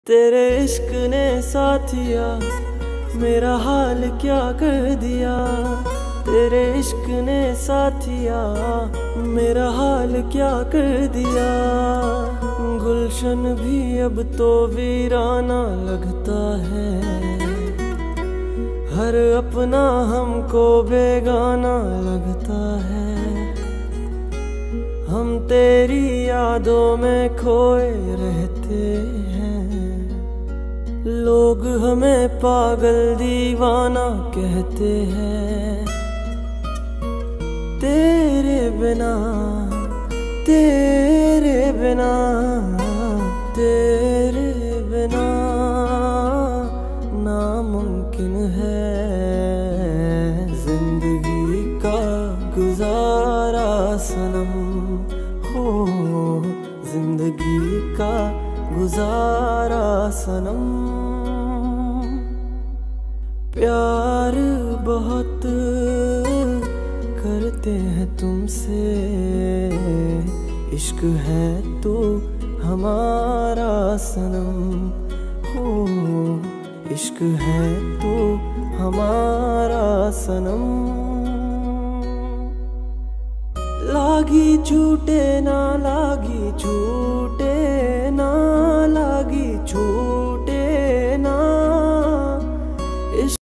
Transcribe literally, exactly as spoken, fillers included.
तेरे इश्क ने साथिया मेरा हाल क्या कर दिया। तेरे इश्क ने साथिया मेरा हाल क्या कर दिया। गुलशन भी अब तो वीराना लगता है। हर अपना हमको बेगाना लगता है। हम तेरी यादों में खोए रहते हैं। लोग हमें पागल दीवाना कहते हैं। तेरे बिना तेरे बिना तेरे बिना नामुमकिन है जिंदगी का गुजारा सनम। हो जिंदगी का गुजारा सनम। प्यार बहुत करते हैं तुमसे। इश्क है तो हमारा सनम। हो इश्क है तो हमारा सनम। लागी झूठे ना लागी झूठ